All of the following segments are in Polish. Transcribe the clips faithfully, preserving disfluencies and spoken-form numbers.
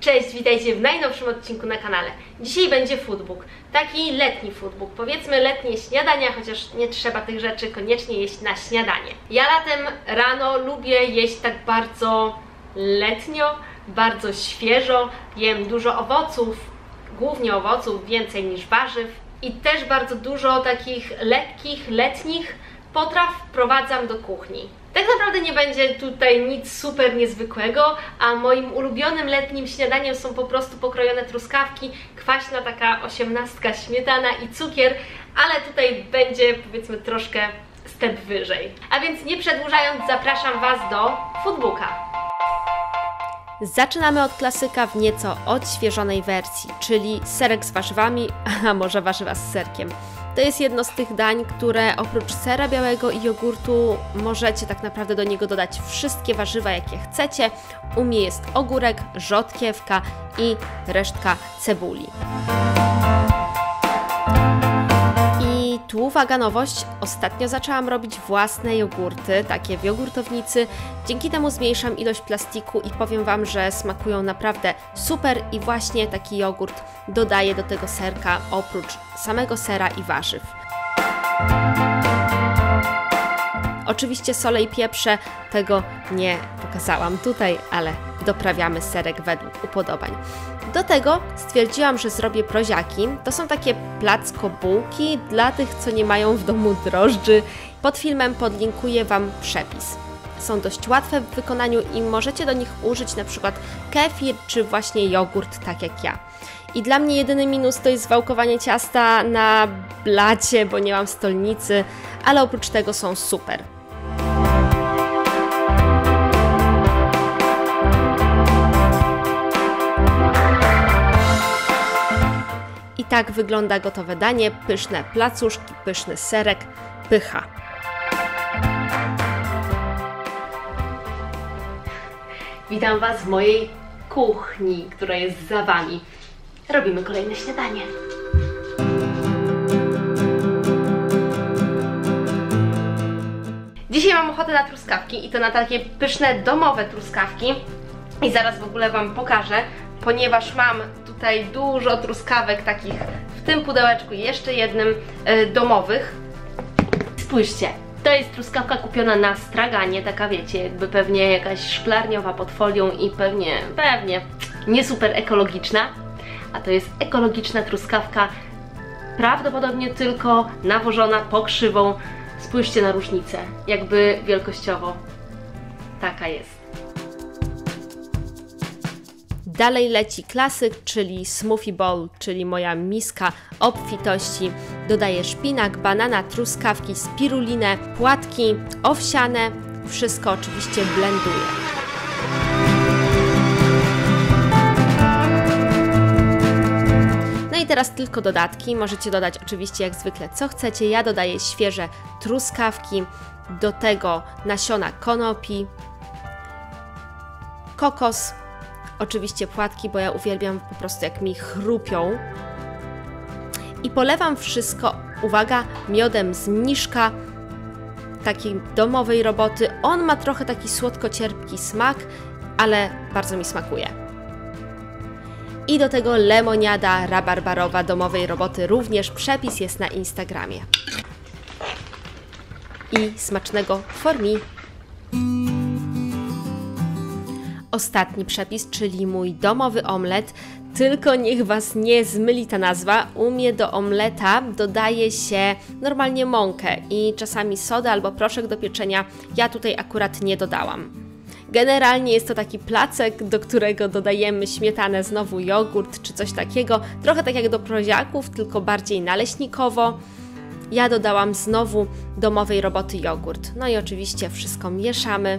Cześć, witajcie w najnowszym odcinku na kanale. Dzisiaj będzie foodbook, taki letni foodbook, powiedzmy letnie śniadania, chociaż nie trzeba tych rzeczy koniecznie jeść na śniadanie. Ja latem rano lubię jeść tak bardzo letnio, bardzo świeżo, jem dużo owoców, głównie owoców, więcej niż warzyw i też bardzo dużo takich lekkich, letnich potraw wprowadzam do kuchni. Tak naprawdę nie będzie tutaj nic super niezwykłego, a moim ulubionym letnim śniadaniem są po prostu pokrojone truskawki, kwaśna taka osiemnastka, śmietana i cukier, ale tutaj będzie powiedzmy troszkę step wyżej. A więc nie przedłużając, zapraszam Was do foodbooka. Zaczynamy od klasyka w nieco odświeżonej wersji, czyli serek z warzywami, a może warzywa z serkiem. To jest jedno z tych dań, które oprócz sera białego i jogurtu możecie tak naprawdę do niego dodać wszystkie warzywa, jakie chcecie. U mnie jest ogórek, rzodkiewka i resztka cebuli. I tu uwaga, nowość. Ostatnio zaczęłam robić własne jogurty, takie w jogurtownicy. Dzięki temu zmniejszam ilość plastiku i powiem Wam, że smakują naprawdę super i właśnie taki jogurt dodaję do tego serka oprócz samego sera i warzyw. Oczywiście solę i pieprze, tego nie pokazałam tutaj, ale doprawiamy serek według upodobań. Do tego stwierdziłam, że zrobię proziaki. To są takie placko-bułki dla tych, co nie mają w domu drożdży. Pod filmem podlinkuję Wam przepis. Są dość łatwe w wykonaniu i możecie do nich użyć na przykład kefir czy właśnie jogurt, tak jak ja. I dla mnie jedyny minus to jest wałkowanie ciasta na blacie, bo nie mam stolnicy, ale oprócz tego są super. I tak wygląda gotowe danie, pyszne placuszki, pyszny serek, pycha. Witam Was w mojej kuchni, która jest za Wami. Robimy kolejne śniadanie. Dzisiaj mam ochotę na truskawki i to na takie pyszne domowe truskawki. I zaraz w ogóle Wam pokażę, ponieważ mam tutaj dużo truskawek takich w tym pudełeczku i jeszcze jednym y, domowych. Spójrzcie, to jest truskawka kupiona na straganie, taka wiecie, jakby pewnie jakaś szklarniowa pod folią i pewnie, pewnie nie super ekologiczna. A to jest ekologiczna truskawka, prawdopodobnie tylko nawożona pokrzywą. Spójrzcie na różnicę, jakby wielkościowo taka jest. Dalej leci klasyk, czyli smoothie bowl, czyli moja miska obfitości. Dodaję szpinak, banana, truskawki, spirulinę, płatki owsiane. Wszystko oczywiście blenduję. No i teraz tylko dodatki. Możecie dodać oczywiście jak zwykle co chcecie. Ja dodaję świeże truskawki, do tego nasiona konopi, kokos, oczywiście płatki, bo ja uwielbiam po prostu jak mi chrupią. I polewam wszystko, uwaga, miodem z mniszka, takiej domowej roboty. On ma trochę taki słodko-cierpki smak, ale bardzo mi smakuje. I do tego lemoniada rabarbarowa domowej roboty, również przepis jest na Instagramie. I smacznego for me! Ostatni przepis, czyli mój domowy omlet, tylko niech Was nie zmyli ta nazwa. U mnie do omleta dodaje się normalnie mąkę i czasami sodę albo proszek do pieczenia. Ja tutaj akurat nie dodałam. Generalnie jest to taki placek, do którego dodajemy śmietanę, znowu jogurt czy coś takiego. Trochę tak jak do proziaków, tylko bardziej naleśnikowo. Ja dodałam znowu domowej roboty jogurt. No i oczywiście wszystko mieszamy.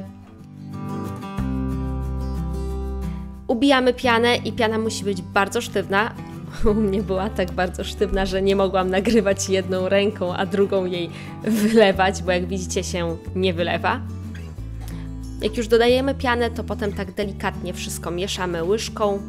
Ubijamy pianę i piana musi być bardzo sztywna. U mnie była tak bardzo sztywna, że nie mogłam nagrywać jedną ręką, a drugą jej wylewać, bo jak widzicie się nie wylewa. Jak już dodajemy pianę, to potem tak delikatnie wszystko mieszamy łyżką.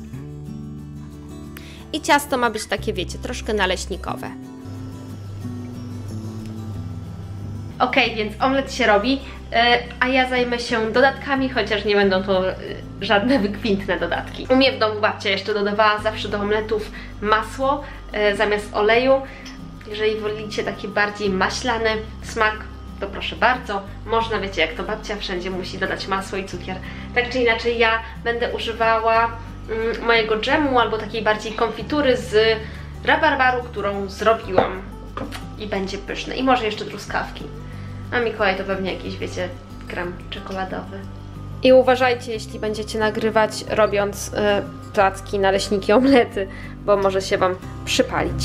I ciasto ma być takie, wiecie, troszkę naleśnikowe. Ok, więc omlet się robi, a ja zajmę się dodatkami, chociaż nie będą to żadne wykwintne dodatki. U mnie w domu babcia jeszcze dodawała zawsze do omletów masło zamiast oleju. Jeżeli wolicie taki bardziej maślany smak, to proszę bardzo. Można, wiecie, jak to babcia wszędzie musi dodać masło i cukier. Tak czy inaczej ja będę używała mm, mojego dżemu albo takiej bardziej konfitury z rabarbaru, którą zrobiłam. I będzie pyszne. I może jeszcze truskawki. A Mikołaj to pewnie jakiś, wiecie, krem czekoladowy. I uważajcie, jeśli będziecie nagrywać robiąc yy, placki, naleśniki, omlety, bo może się Wam przypalić.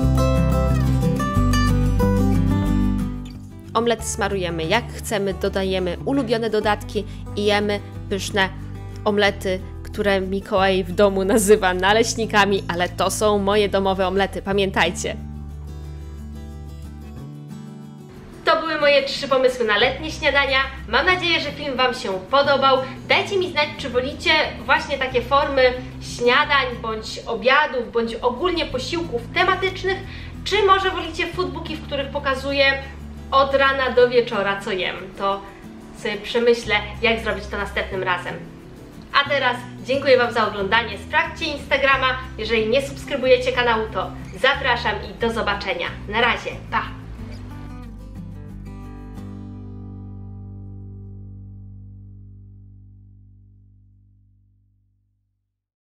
Omlet smarujemy jak chcemy, dodajemy ulubione dodatki i jemy pyszne omlety, które Mikołaj w domu nazywa naleśnikami, ale to są moje domowe omlety, pamiętajcie. To były moje trzy pomysły na letnie śniadania. Mam nadzieję, że film Wam się podobał. Dajcie mi znać, czy wolicie właśnie takie formy śniadań, bądź obiadów, bądź ogólnie posiłków tematycznych, czy może wolicie foodbooki, w których pokazuję od rana do wieczora, co jem. To sobie przemyślę, jak zrobić to następnym razem. A teraz dziękuję Wam za oglądanie. Sprawdźcie Instagrama. Jeżeli nie subskrybujecie kanału, to zapraszam i do zobaczenia. Na razie, pa!